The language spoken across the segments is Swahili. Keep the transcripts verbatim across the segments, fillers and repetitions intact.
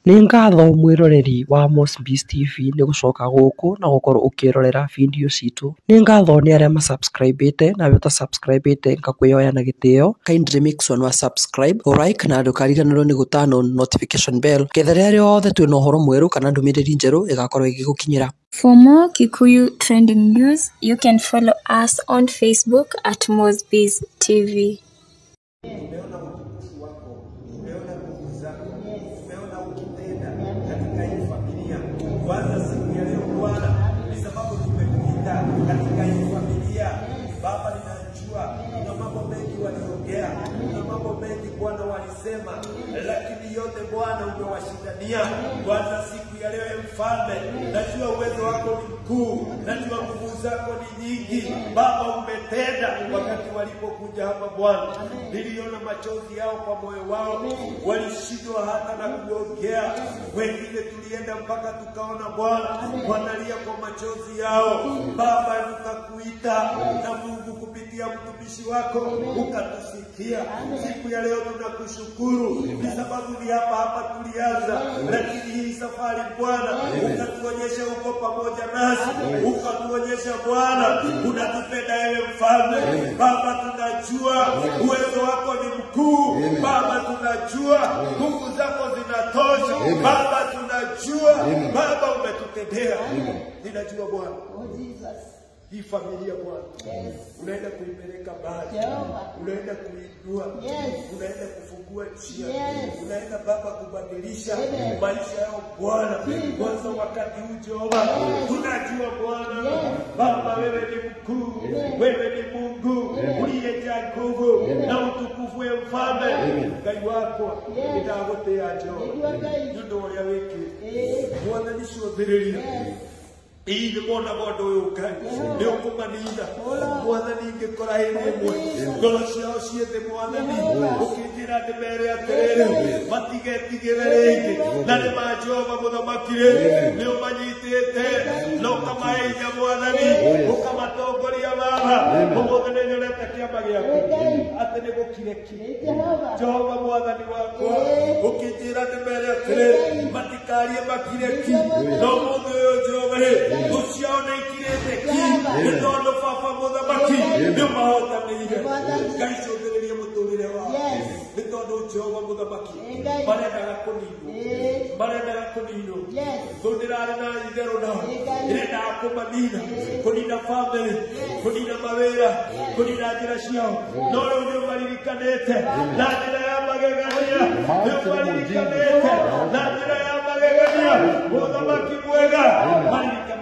Nĩ ngatho mwĩroreri wa Mosbees T V nĩ gũcoka gũkũ na gũkorwo ũkĩrorera video citũ. Nĩ ngatho nĩ arĩa ma-subscribe-ĩte na arĩa ũta-subscribe-ĩte ngakwĩhoya na gĩtĩo. Kindly make sure nĩ wa-subscribe, like na ndũkariganĩrwo nĩ gũ-turn on notification bell getha rĩrĩa rĩothe twĩna ũhoro mwerũ kana ndũmĩrĩri njerũ ĩgakorwo ĩgĩgũkinyĩra. For more Kikuyu trending news, you can follow us on Facebook at Mosbees T V. Kwanza siku ya leo Bwana, ni sababu tumekuita katika hii familia. Baba, ninajua kuna mambo mengi waliongea, kuna mambo mengi Bwana walisema, lakini yote Bwana umewashindania. Kwanza siku ya leo Mfalme, najua uwezo wako ni mkuu, najua nguvu zako ni nyingi. Baba, umetenda wakati walipokuja hapa Bwana. Niliona machozi yao kwa moyo wao, walishindwa hata na kuongea. Wengine tulienda mpaka tukaona Bwana wanalia kwa machozi yao. Baba, tukakuita na Mungu kupitia mtumishi wako ukatusikia. Siku ya leo tunakushukuru ni sababu ni hapa hapa tulianza, lakini hii safari Bwana ukatuonyesha uko pamoja nasi, ukatuonyesha Bwana unatupenda ewe Mfalme. Baba, tunajua uwezo wako ni mkuu. Baba, tunajua nguvu zako zinatosha. Baba, tunajua Baba umetutendea. Ninajua Bwana hii familia Bwana unaenda kuipeleka mbali, unaenda kuinua, unaenda kufungua njia, unaenda Baba kubadilisha maisha yao Bwana. Kwanza wakati huu Jehova, tunajua Bwana Baba wewe ni mkuu, wewe ni Mungu uliyejaa nguvu na utukufu wa Mfalme. Ngai wako nitagotea Jehova ndio ya wiki Bwana nishothereria Ige mona bodo yokai ne okumanida mwathani ingekora hĩndĩ ĩmwe ngoro ciao ciothe mwathani ũkĩnjĩra ndĩmere atĩrĩrĩ matigetigĩre rĩngĩ na nĩ ma Jehova mũthamaki nĩ ũmanyitĩte na ũkamahe hinya mwathani ũkamatongoria Baba. Ũmũthĩ nĩ nyonete kĩama gĩaku atĩ nĩ gũkire ki Jehova mwathani wakwa ũkĩnjĩra ndĩmere atĩrĩrĩ matikarie makire ki no ũmũthĩ ũyũ Jehova usione ikirete ki nitondo Baba mũthamaki nĩ mahotanĩire. Ngai cũthĩrĩrie mũtũrĩre wao nitondo Jehova mũthamaki marendaga kũninwo, marendaga kũninwo. Ndũndĩrarĩ na itherũ nao irendaga kũmanina, kũnina famĩlĩ, kũnina mawĩra, kũnina njĩra ciao, no rĩu nĩ ũmaririkanĩte na njĩra ya magegania, nĩ ũmaririkanĩte na njĩra ya magegania. Mũthamaki mwega maririkane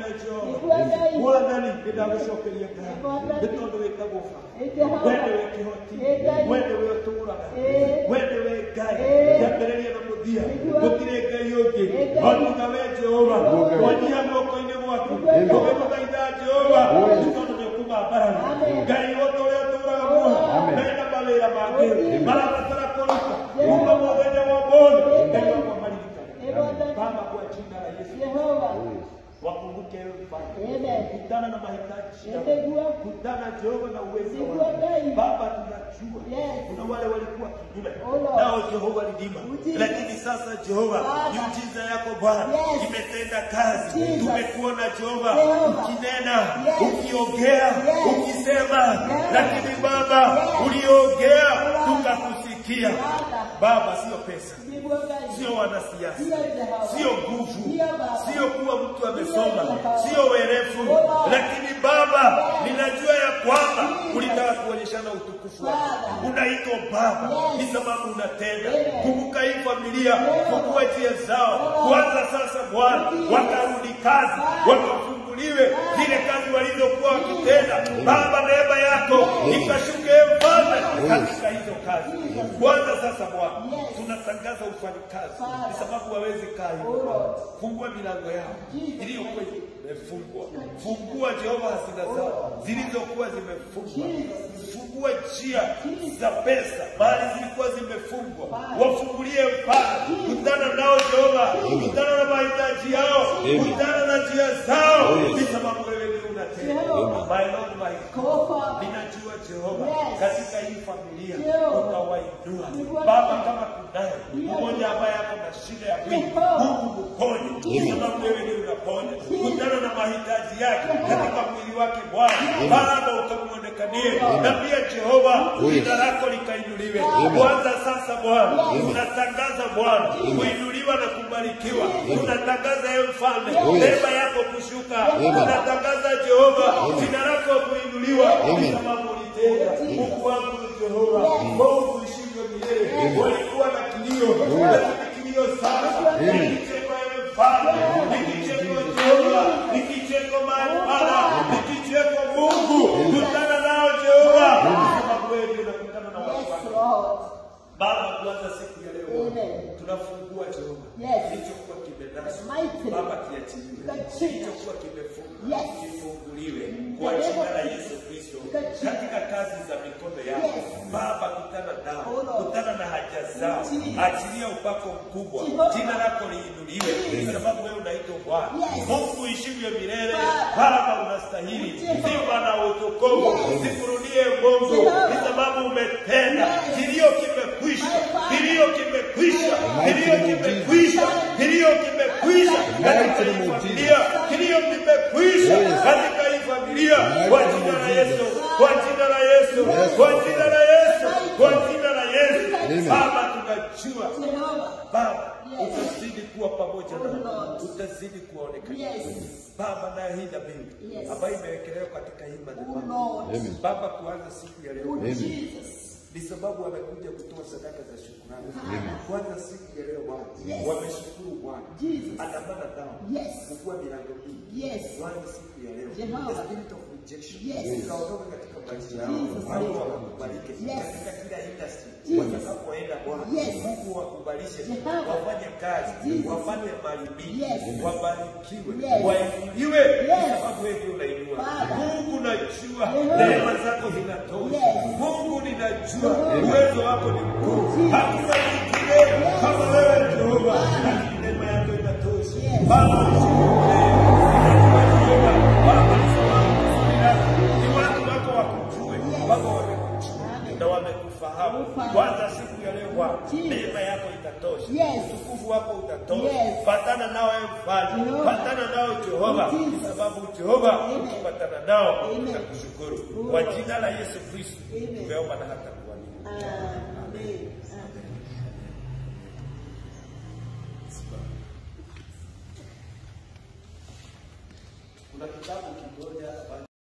mwathani ndagũcokeria ngai nĩ tondũ wĩtagwo Baba, we nĩwe kĩhoti, we nĩwe ũtũũraga, we nĩwe Ngai kĩambĩrĩria na mũthia, gũtirĩ Ngai ũngĩ oniga we Jehova. Twanyia guoko-inĩ gwaku tũgĩkũthaitha Jehova nĩ tondũ nĩ ũkũmambarana. Ngai wothe ũrĩa ũtũũraga muoyo mena mawĩra mangĩ marabatara kũruta kuma mũthenya wa ũmũthĩ. Ngai wakwa maririkane Baba kwa jina la Yesu. Wakumbuke Baba, kutana na mahitaji yao, kutana Jehova na uwezo wako Baba. Tunajua kuna wale walikuwa kinyume nao Jehova lidima, lakini sasa Jehova miujiza yako Bwana imetenda kazi. Tumekuona Jehova ukinena, ukiongea, ukisema, lakini Baba uliongea tukakusikia Baba. Sio pesa, sio wanasiasa, sio nguvu, sio kuwa mtu amesoma, sio werefu, lakini Baba ninajua ya kwamba ulitaka kuonyeshana utukufu wako. Unaitwa Baba ni sababu unatenda. Kumbuka hii familia, fungua njia zao kwanza sasa Bwana, wakarudi kazi, wakafunguliwe zile kazi walizokuwa wakitenda Baba. Neema yako ikashuke Mfalme katika hizo kazi kwanza sasa Bwana. Tunatangaza ufanyikazi ni sababu waweze kai. Fungua milango yao iliyokuwa imefungwa, fungua Jehova hazina zao zilizokuwa zimefungwa, fungua njia za pesa mahali zilikuwa zimefungwa, wafungulie Baba. Kutana nao Jehova, kutana na mahitaji yao kutana na njia zao, ni sababu wewe ndiye unatenda. My Lord, my God, ninajua Jehova, katika hii familia utawainua Baba. Kama kunaye mmoja ambaye ako na shida ya mwili, Mungu mponye, ni sababu wewe ndiye unaponya. Kutana na mahitaji yake katika mwili wake Bwana, Baba ukamuonekanie, na pia Jehova jina lako likainuliwe. Kwanza sasa Bwana, tunatangaza Bwana kuinuliwa na kubarikiwa. Tunatangaza ewe mfalme neema yako kushuka. Tunatangaza Jehova jina lako kuinuliwa, kwa sababu ulitenda. Mungu wangu Jehova, Mungu ishivyo milele. Walikuwa na kilio, lakini kilio sasa ni kicheko ewe mfalme, ni kicheko Jehova, ni kicheko Bwana, ni kicheko Mungu. Kutana nao Jehova, sababu wewe ndio unakutana na watu wako. Baba, kuanza siku ya leo tunafungua Jehova kilichokuwa kimenaswa Baba, kiachiliwe. Kilichokuwa kimefungwa kifunguliwe kwa jina la Yesu Kristo. Katika kazi za mikono yako Baba, kutana nao, kutana na haja zao, achilia upako mkubwa. Jina lako liinuliwe, kwa sababu wewe unaitwa Bwana Mungu ishivyo milele. Baba, unastahili sifa na utukufu. Sikurudie Mungu, kwa sababu umetenda. Kilio kimekwisha, kilio kimekwisha, kilio kimekwisha, kilio kimekwisha katika hii familia, kilio kimekwisha katika hii familia, kwa jina la Yesu, kwa jina la Yesu, kwa jina la Yesu, kwa jina la Yesu. Baba, tunajua Baba utazidi kuwa pamoja nao, utazidi kuonekana Baba, na hii dhabihu ambayo imewekelewa katika hii madhabahu Baba, kuanza siku ya leo ni sababu wamekuja kutoa sadaka za shukrani. Kwanza siku ya leo Bwana, wameshukuru Bwana, andamana nao kufungua milango hii. Kwanza siku ya leo the spirit of rejection ikaondoka katika maisha yao. Mungu wakubariki katika kila industry watakapoenda Bwana. Mungu wakubalishe, wafanye kazi, wafanye mali mingi, wabarikiwe, wainuliwe, sababu wewe ndio unainua. Mungu najua neema zako zinatosha. Mungu ninajua uwezo wako ni mkuu. Hakuna kingine kama wewe Jehova, lakini neema yako inatosha. Baba, ni watu wako wakujue, Baba wamekujua na wamekufahamu. Kwanza siku ya leo Bwana, neema yako itatosha, utukufu wako utatosha. Patana nao ewe Mfalme, patana nao Jehova, kwa sababu Jehova ukipatana nao tutakushukuru. Kwa jina la Yesu Kristo tumeomba na hata kuamini. Amen. Kuna kitabu kimoja